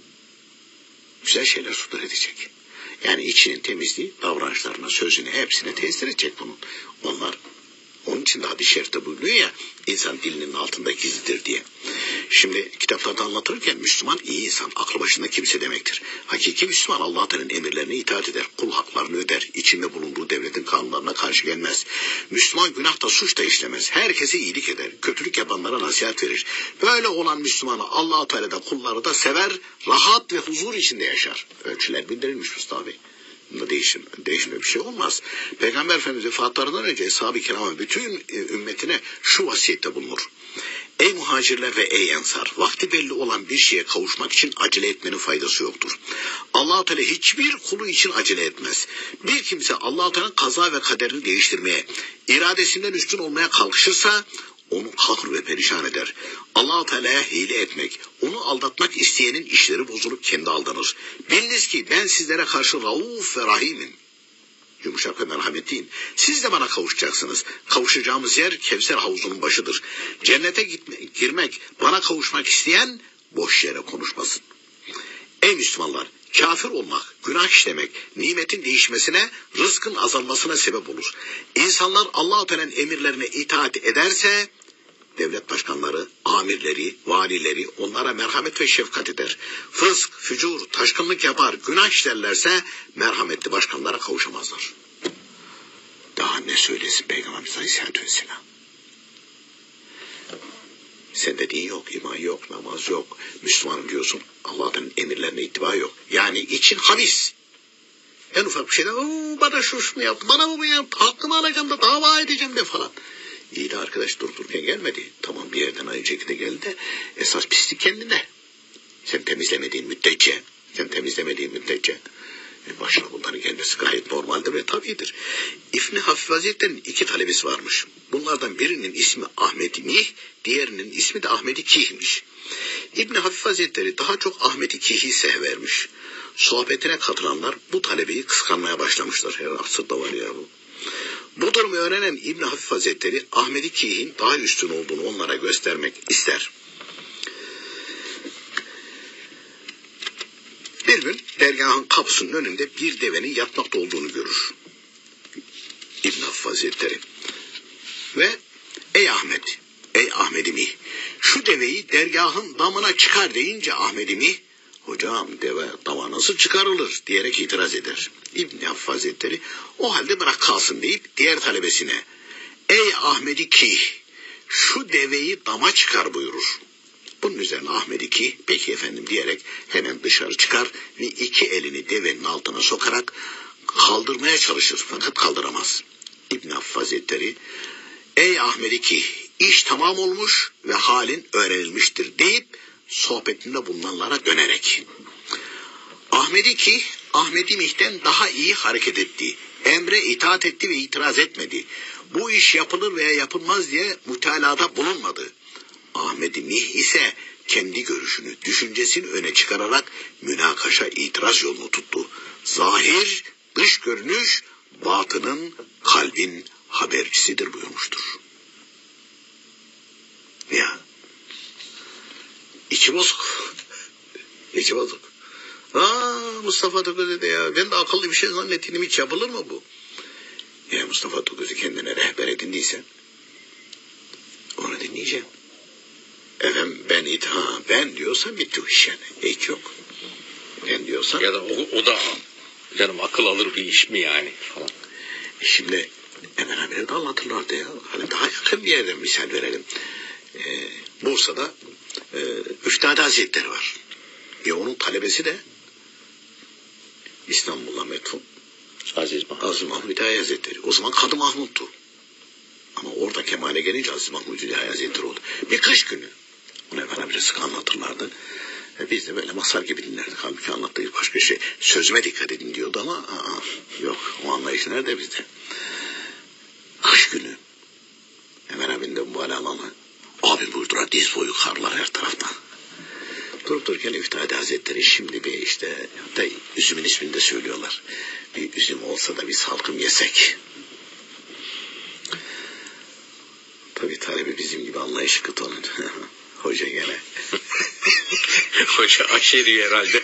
Güzel şeyler sudur edecek. Yani içinin temizliği, davranışlarına, sözüne, hepsine tesir edecek bunun. Onlar, onun için de hadis-i şerifte buyuruyor ya, insan dilinin altında gizlidir diye. Şimdi kitaplarda anlatırken Müslüman iyi insan, aklı başında kimse demektir. Hakiki Müslüman Allah Teala'nın emirlerine itaat eder, kul haklarını öder, içinde bulunduğu devletin kanunlarına karşı gelmez. Müslüman günah da suç da işlemez, herkese iyilik eder, kötülük yapanlara nasihat verir. Böyle olan Müslümanı Allah Teala da kulları da sever, rahat ve huzur içinde yaşar. Ölçüler bildirilmiş Mustafa Bey. Bunda değişim, değişme bir şey olmaz. Peygamber Efendimiz vefatlarından önce Eshab-ı Kiram'ın bütün e, ümmetine şu vasiyette bulunur. Ey muhacirler ve ey ensar, vakti belli olan bir şeye kavuşmak için acele etmenin faydası yoktur. Allah-u Teala hiçbir kulu için acele etmez. Bir kimse Allah-u Teala'nın kaza ve kaderini değiştirmeye, iradesinden üstün olmaya kalkışırsa onu kahr ve perişan eder. Allah-u Teala'ya hile etmek, onu aldatmak isteyenin işleri bozulup kendi aldanır. Biliniz ki ben sizlere karşı rauf ve rahimim. Yumuşak ve merhametliyim. Siz de bana kavuşacaksınız. Kavuşacağımız yer Kevser havuzunun başıdır. Cennete gitme, girmek, bana kavuşmak isteyen boş yere konuşmasın. Ey Müslümanlar! Kafir olmak, günah işlemek, nimetin değişmesine, rızkın azalmasına sebep olur. İnsanlar Allah-u Teala'nın emirlerine itaat ederse, devlet başkanları, amirleri, valileri onlara merhamet ve şefkat eder. Fısk, fücur, taşkınlık yapar, günah işlerlerse merhametli başkanlara kavuşamazlar. Daha ne söylesin Peygamberimiz Aleyhisselatü Vesselam? Sende din yok, iman yok, namaz yok. Müslümanım diyorsun, Allah'ın emirlerine ittiba yok. Yani için habis. En ufak bir şeyden bana şu şunu yaptı, bana bu mu yaptı, hakkımı alacağım da dava edeceğim de falan. İyi de arkadaş durdururken gelmedi. Tamam bir yerden aynı şekilde geldi de esas pislik kendine. Sen temizlemediğin müddetçe, sen temizlemediğin müddetçe başına bunların gelmesi gayet normaldir ve tabidir. İbn-i Hafif Hazretleri'nin iki talebesi varmış. Bunlardan birinin ismi Ahmet-i Mih, diğerinin ismi de Ahmet-i Kih'miş. İbn-i Hafif Hazretleri daha çok Ahmet-i Kih'i sevvermiş. Sohbetine katılanlar bu talebeyi kıskanmaya başlamışlar. Her asırda var ya bu. Bu durumu öğrenen İbn-i Hafif Hazretleri Ahmet-i Kih'in daha üstün olduğunu onlara göstermek ister. Bir gün dergahın kapısının önünde bir devenin yatmakta olduğunu görür İbn Hafif Hazretleri. Ve ey Ahmet, ey Ahmet'imi, şu deveyi dergahın damına çıkar deyince Ahmet'imi, hocam deve dama nasıl çıkarılır diyerek itiraz eder. İbn Hafif Hazretleri o halde bırak kalsın deyip diğer talebesine, ey Ahmet'i ki şu deveyi dama çıkar buyurur. Bunun üzerine Ahmet ki peki efendim diyerek hemen dışarı çıkar ve iki elini devenin altına sokarak kaldırmaya çalışır fakat kaldıramaz. İbn Hafif Hazretleri ey Ahmet ki iş tamam olmuş ve halin öğrenilmiştir deyip sohbetinde bulunanlara dönerek Ahmet ki Ahmet-i Mih'ten daha iyi hareket etti. Emre itaat etti ve itiraz etmedi. Bu iş yapılır veya yapılmaz diye mütalada bulunmadı. Ahmet-i Mih ise kendi görüşünü, düşüncesini öne çıkararak münakaşa itiraz yolunu tuttu. Zahir, dış görünüş, batının, kalbin habercisidir buyurmuştur. Ya, içi bozuk. İçi bozuk. Aa Mustafa Toközü de ya, ben de akıllı bir şey zannettiğim hiç yapılır mı bu? Ya Mustafa Toközü kendine rehber edindiyse, onu dinleyeceğim. Efendim ben itham, ben diyorsan bitti o iş yani. Hiç yok. Ben diyorsan. Ya da o, o da canım akıl alır bir iş mi yani falan. Şimdi Emel abileri de anlatırlardı ya. Hani daha yakın bir yerden misal verelim. Ee, Bursa'da e, Üftade Hazretleri var. E onun talebesi de İstanbul'da metfun Aziz Mahmud. Aziz Mahmud Hüdayi Hazretleri. O zaman Kadı Mahmud'tu. Ama orada kemale gelince Aziz Mahmud Hüdayi Hazretleri oldu. Bir kış günü. Onu bana bir sık anlatırlardı. E biz de böyle masal gibi dinlerdik. Halbuki anlattığı başka şey. Sözüme dikkat edin diyordu ama aa, yok. O anlayış nerede bizde? Kış günü. Hemen abinin de bu alanı. Abi buyurdular diz boyu karlar her taraftan. Durup dururken Üftade Hazretleri şimdi bir işte hatta üzümün ismini de söylüyorlar. Bir üzüm olsa da bir salkım yesek. Tabii talebi bizim gibi anlayışı kıt onun. Hoca gene. Hoca aşeri herhalde.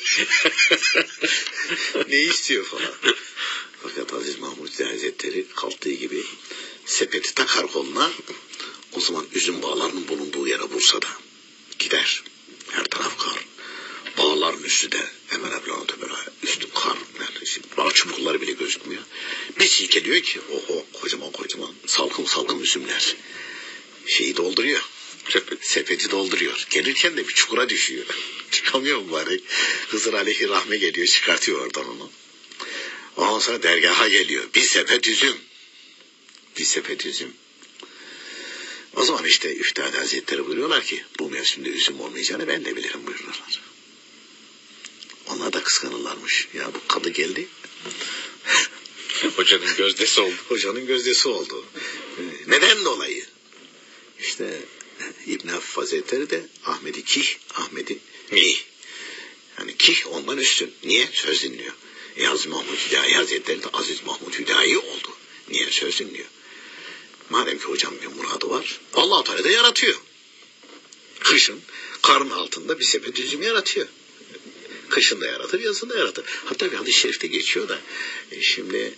Ne istiyor falan. Fakat Aziz Mahmud Hazretleri kalktığı gibi sepeti takar koluna. O zaman üzüm bağlarının bulunduğu yere Bursa'da gider. Her taraf kar. Bağların üstü de hemen hemen böyle üstü kar. Yani şimdi bağ çubukları bile gözükmüyor. Bir silkeliyor ki oho kocaman kocaman salkım salkım üzümler. Şeyi dolduruyor. Sepet. Sepeti dolduruyor. Gelirken de bir çukura düşüyor. Çıkamıyor mübarek. Hızır Aleyhi Rahme geliyor çıkartıyor oradan onu. Ondan sonra dergaha geliyor. Bir sepet üzüm. Bir sepet üzüm. O zaman işte Üftade Hazretleri buyuruyorlar ki bu mevsimde üzüm olmayacağını ben de bilirim buyuruyorlar. Onlar da kıskanırlarmış. Ya bu kadı geldi. Hocanın gözdesi oldu. Hocanın gözdesi oldu. Neden dolayı? İşte İbn Hafif Hazretleri de Ahmet-i Kih, Ahmet-i Mih. Yani Kih ondan üstün. Niye? Söz dinliyor. E Aziz Mahmud Hüdayi Hazretleri de Aziz Mahmud Hüdayi oldu. Niye? Söz dinliyor. Madem ki hocam bir muradı var, Allah-u Teala da yaratıyor. Kışın karın altında bir sepet üzüm yaratıyor. Kışın da yaratır, yazın da yaratır. Hatta bir hadis-i şerifte geçiyor da e şimdi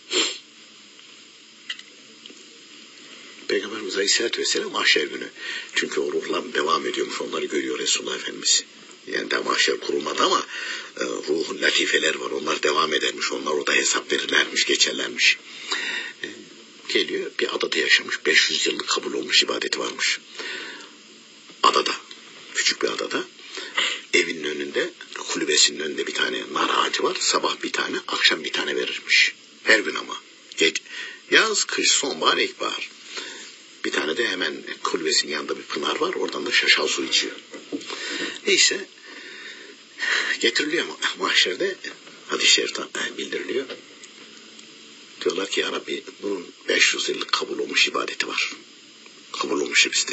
Peygamberimiz Aleyhisselatü Vesselam mahşer günü. Çünkü o ruhlar devam ediyormuş. Onları görüyor Resulullah Efendimiz. Yani de mahşer kurulmadı ama e, ruhun latifeler var. Onlar devam edermiş. Onlar orada hesap verirlermiş, geçerlermiş. E, geliyor bir adada yaşamış. beş yüz yıllık kabul olmuş ibadeti varmış. Adada. küçük bir adada. Evinin önünde, kulübesinin önünde bir tane nar ağacı var. Sabah bir tane, akşam bir tane verirmiş. Her gün ama. Geç, yaz, kış, sonbahar, ilkbahar. Bir tane de hemen kulübesinin yanında bir pınar var. Oradan da şaşal su içiyor. Neyse getiriliyor mahşerde, hadis-i şeriften bildiriliyor. Diyorlar ki ya Rabbi bunun beş yüz yıllık kabul olmuş ibadeti var. Kabul olmuş bizde.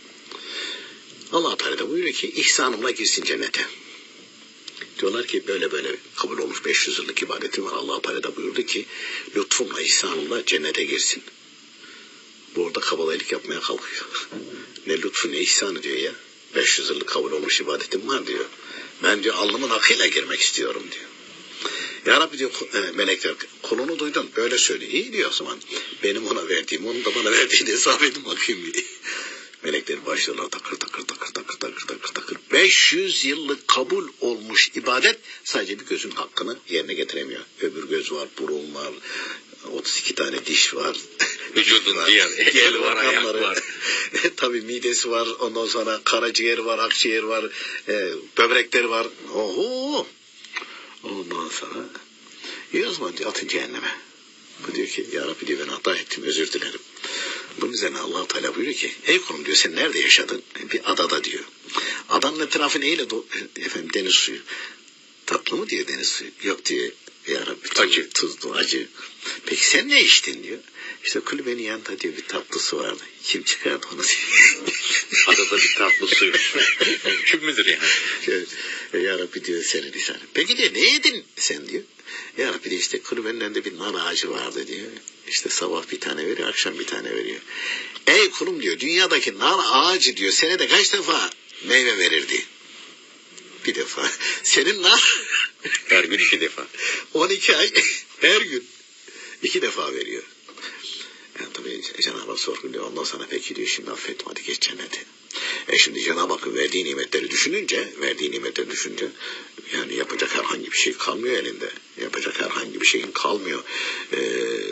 Allah Teala da buyuruyor ki ihsanımla girsin cennete. Diyorlar ki böyle böyle kabul olmuş beş yüz yıllık ibadetim var. Allah Teala da buyurdu ki lütfumla ihsanımla cennete girsin. Bu orada kabalaylık yapmaya kalkıyor. Ne lütfu ne ihsanı diyor ya. beş yüz yıllık kabul olmuş ibadetim var diyor. Ben diyor alnımın akıyla girmek istiyorum diyor. Ya Rabbi diyor e, melekler kulunu duydun böyle söyle. İyi diyor o zaman. Benim ona verdiğim onun da bana verdiğini hesap edin bakayım diye. Melekler başlarlar takır takır takır takır takır takır takır. beş yüz yıllık kabul olmuş ibadet sadece bir gözün hakkını yerine getiremiyor. Öbür göz var, burun var, otuz iki tane diş var. Vücudun var, diğer el var, ayak organları. var. Tabii midesi var, ondan sonra karaciğer var, akciğer var, e, böbrekleri var. Oho! Ondan sonra ya o zaman diyor atın cehenneme. Bu diyor ki ya Rabbi diyor ben hata ettim özür dilerim. Bunun üzerine Allah-u Teala buyuruyor ki ey kulum diyor sen nerede yaşadın? Bir adada diyor. Adanın etrafı neyle do- efendim deniz suyu. Tatlı mı diyor deniz suyu? Yok diyor ya Rabbi tuzlu, Acı. tuzlu acı. Peki sen ne içtin diyor. İşte kulübenin yanında diyor bir tatlı su vardı. Kim çıkardı onu? Adada bir tatlı su. Mümkün müdür yani? Şöyle, ya Rabbi diyor senin lisanın. Peki diyor ne yedin sen diyor. Ya Rabbi diyor işte kulübenin önünde bir nar ağacı vardı diyor. İşte sabah bir tane veriyor, akşam bir tane veriyor. Ey kulum diyor dünyadaki nar ağacı diyor senede kaç defa meyve verirdi? Bir defa. Senin nar Her gün iki defa. on iki ay her gün iki defa veriyor. Yani tabii Cenab-ı Hak sorguluyor. Ondan sonra peki diyor şimdi affettim hadi geç cennete. E şimdi Cenab-ı Hakk'ın verdiği nimetleri düşününce, verdiği nimetleri düşününce yani yapacak herhangi bir şey kalmıyor elinde. Yapacak herhangi bir şeyin kalmıyor. Ee,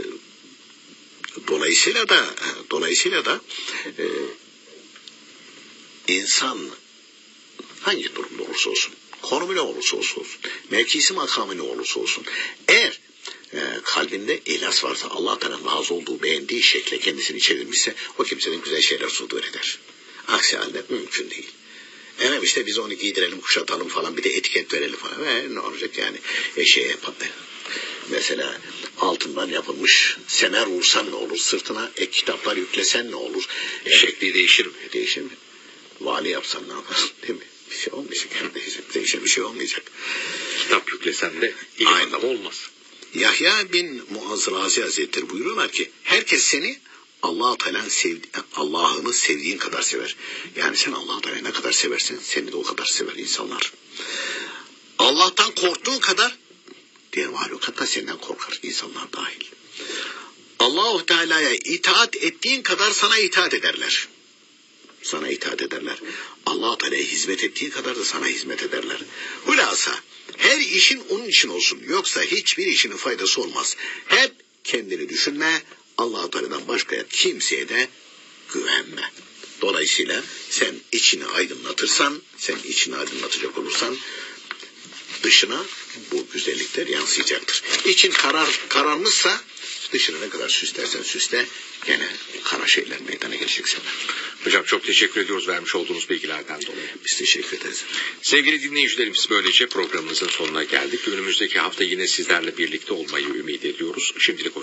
dolayısıyla da dolayısıyla da e, insan hangi durumda olursa olsun, konumu ne olursa olsun, mevkisi makamı ne olursa olsun, eğer e, kalbinde ihlas varsa, Allah Teala'nın razı olduğu, beğendiği şekle kendisini çevirmişse, o kimsenin güzel şeyler sudur eder. Aksi halde mümkün değil. Evet işte biz onu giydirelim, kuşatalım falan, bir de etiket verelim falan. E, ne olacak yani? E, şey yapalım. Mesela altından yapılmış semer vursan ne olur? Sırtına ek kitaplar yüklesen ne olur? E, Şekli değişir mi? Değişir mi? Vali yapsan ne yapar? Değil mi? Bir şey olmayacak. Yani değişir, değişir bir şey olmayacak. Kitap yüklesen de ilim Aynen. adamı olmaz. Yahya bin Muaz Razi Hazretleri buyuruyorlar ki herkes seni Allah-u Teala'nın sevdi, Allah'ını sevdiğin kadar sever. Yani sen Allah-u Teala'yı ne kadar seversen seni de o kadar sever insanlar. Allah'tan korktuğun kadar diğer mahlukat da senden korkar, insanlar dahil. Allah-u Teala'ya itaat ettiğin kadar sana itaat ederler. Sana itaat ederler. Allah-u Teala'ya hizmet ettiğin kadar da sana hizmet ederler. Hulasa her işin onun için olsun. Yoksa hiçbir işinin faydası olmaz. Hep kendini düşünme. Allah-u Teala'dan başka kimseye de güvenme. Dolayısıyla sen içini aydınlatırsan, sen içini aydınlatacak olursan dışına bu güzellikler yansıyacaktır. İçin karar kararmışsa dışına ne kadar süslersen süsle gene kara şeyler meydana gelecek sana. Hocam çok teşekkür ediyoruz vermiş olduğunuz bilgilerden dolayı. Biz teşekkür ederiz. Sevgili dinleyicilerimiz böylece programımızın sonuna geldik. Önümüzdeki hafta yine sizlerle birlikte olmayı ümit ediyoruz. Şimdilik